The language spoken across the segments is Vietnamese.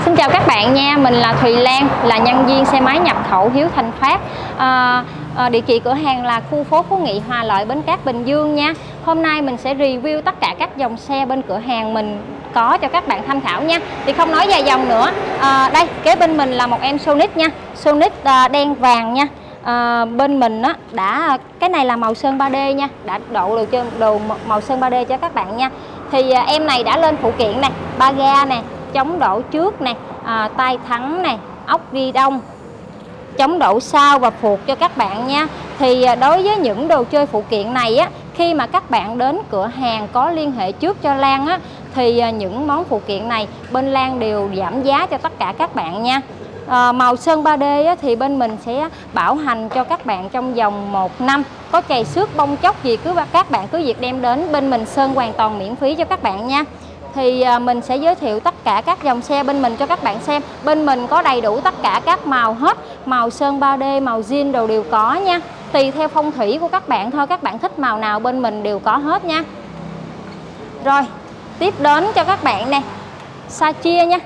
Xin chào các bạn nha, mình là Thùy Lan, là nhân viên xe máy nhập khẩu Hiếu Thành Phát. Địa chỉ cửa hàng là khu phố Phú Nghị, Hòa Lợi, Bến Cát, Bình Dương nha. Hôm nay mình sẽ review tất cả các dòng xe bên cửa hàng mình có cho các bạn tham khảo nha. Thì không nói dài dòng nữa, đây kế bên mình là một em Sonic nha, Sonic đen vàng nha. Bên mình á cái này là màu sơn 3D nha, đã đồ màu sơn 3D cho các bạn nha. Thì em này đã lên phụ kiện này, ba ga nè, chống đổ trước nè, tay thắng nè, ốc ghi đông, chống đổ sau và phuộc cho các bạn nha. Thì đối với những đồ chơi phụ kiện này á, khi mà các bạn đến cửa hàng có liên hệ trước cho Lan á, thì những món phụ kiện này bên Lan đều giảm giá cho tất cả các bạn nha. Màu sơn 3D á, thì bên mình sẽ bảo hành cho các bạn trong vòng 1 năm. Có chày xước bong chóc gì các bạn cứ việc đem đến bên mình sơn hoàn toàn miễn phí cho các bạn nha. Thì mình sẽ giới thiệu tất cả các dòng xe bên mình cho các bạn xem. Bên mình có đầy đủ tất cả các màu hết, màu sơn 3D, màu zin đồ đều có nha. Tùy theo phong thủy của các bạn thôi, các bạn thích màu nào bên mình đều có hết nha. Rồi, tiếp đến cho các bạn nè, Sachia nha.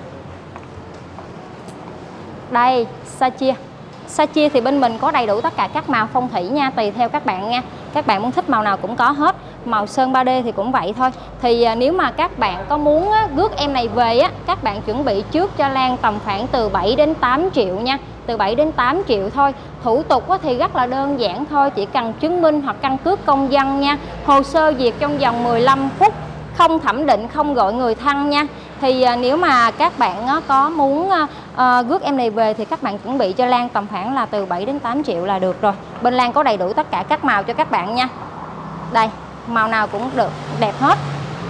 Đây, Sachia thì bên mình có đầy đủ tất cả các màu phong thủy nha, tùy theo các bạn nha. Các bạn muốn thích màu nào cũng có hết. Màu sơn 3D thì cũng vậy thôi. Thì nếu mà các bạn có muốn rước em này về á, các bạn chuẩn bị trước cho Lan tầm khoảng từ 7 đến 8 triệu nha. Từ 7 đến 8 triệu thôi. Thủ tục thì rất là đơn giản thôi, chỉ cần chứng minh hoặc căn cước công dân nha. Hồ sơ duyệt trong vòng 15 phút, không thẩm định, không gọi người thân nha. Thì nếu mà các bạn có muốn rước em này về thì các bạn chuẩn bị cho Lan tầm khoảng là từ 7 đến 8 triệu là được rồi. Bên Lan có đầy đủ tất cả các màu cho các bạn nha. Đây, màu nào cũng được, đẹp hết.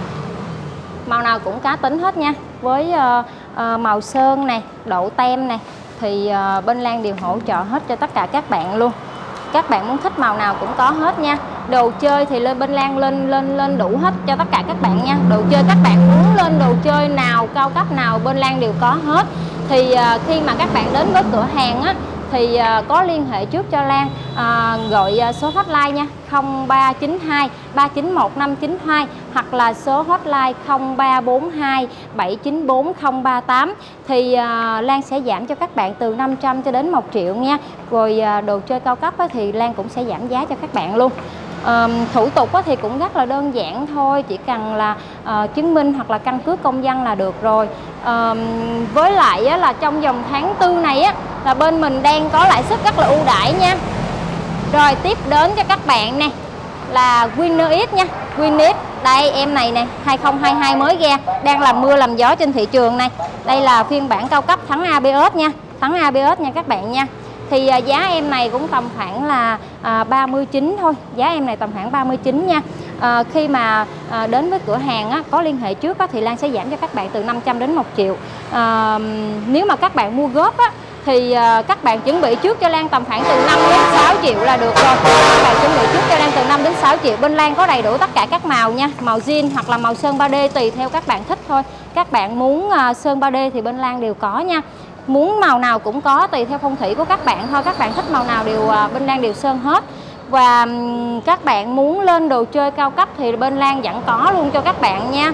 Màu nào cũng cá tính hết nha. Với màu sơn này, độ tem này thì bên Lan đều hỗ trợ hết cho tất cả các bạn luôn. Các bạn muốn thích màu nào cũng có hết nha. Đồ chơi thì bên Lan lên đủ hết cho tất cả các bạn nha. Đồ chơi các bạn muốn lên đồ chơi nào, cao cấp nào bên Lan đều có hết. Thì khi mà các bạn đến với cửa hàng á, thì có liên hệ trước cho Lan, gọi số hotline nha, 0392 391 592 hoặc là số hotline 0342 794 038. Thì Lan sẽ giảm cho các bạn từ 500 cho đến 1 triệu nha. Rồi đồ chơi cao cấp thì Lan cũng sẽ giảm giá cho các bạn luôn. Thủ tục thì cũng rất là đơn giản thôi, chỉ cần là chứng minh hoặc là căn cước công dân là được rồi. Với lại là trong vòng tháng 4 này á, là bên mình đang có lãi suất rất là ưu đãi nha. Rồi tiếp đến cho các bạn nè là Winner X nha. Winner X, đây em này nè, 2022 mới ra, đang làm mưa làm gió trên thị trường này. Đây là phiên bản cao cấp thắng ABS nha, thắng ABS nha các bạn nha. Thì giá em này cũng tầm khoảng là 39 thôi, giá em này tầm khoảng 39 nha. Khi mà đến với cửa hàng á, có liên hệ trước á, thì Lan sẽ giảm cho các bạn từ 500 đến 1 triệu. Nếu mà các bạn mua góp á, thì các bạn chuẩn bị trước cho Lan tầm khoảng từ 5 đến 6 triệu là được rồi. Các bạn chuẩn bị trước cho Lan từ 5 đến 6 triệu. Bên Lan có đầy đủ tất cả các màu nha, màu zin hoặc là màu sơn 3D tùy theo các bạn thích thôi. Các bạn muốn sơn 3D thì bên Lan đều có nha. Muốn màu nào cũng có, tùy theo phong thủy của các bạn thôi. Các bạn thích màu nào đều bên Lan đều sơn hết. Và các bạn muốn lên đồ chơi cao cấp thì bên Lan vẫn có luôn cho các bạn nha.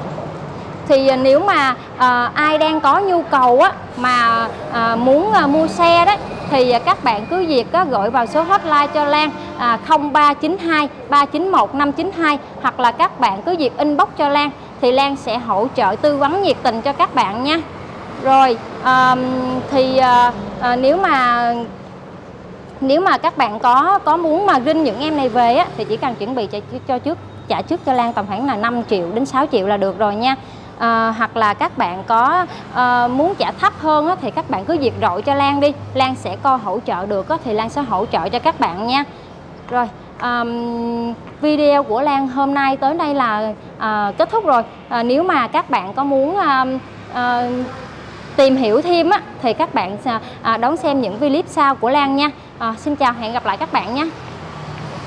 Thì nếu mà ai đang có nhu cầu á, mà muốn mua xe đấy, thì các bạn cứ việc gọi vào số hotline cho Lan 0392 391 592 hoặc là các bạn cứ việc inbox cho Lan thì Lan sẽ hỗ trợ tư vấn nhiệt tình cho các bạn nha. Rồi nếu mà các bạn có muốn mà rinh những em này về á, thì chỉ cần chuẩn bị trả trước cho Lan tầm khoảng là 5 triệu đến 6 triệu là được rồi nha. Hoặc là các bạn có muốn trả thấp hơn á, thì các bạn cứ việc gọi cho Lan đi, Lan sẽ coi hỗ trợ được á, thì Lan sẽ hỗ trợ cho các bạn nha. Rồi video của Lan hôm nay tới đây là kết thúc rồi. Nếu mà các bạn có muốn tìm hiểu thêm á, thì các bạn đón xem những clip sau của Lan nha. Xin chào, hẹn gặp lại các bạn nha.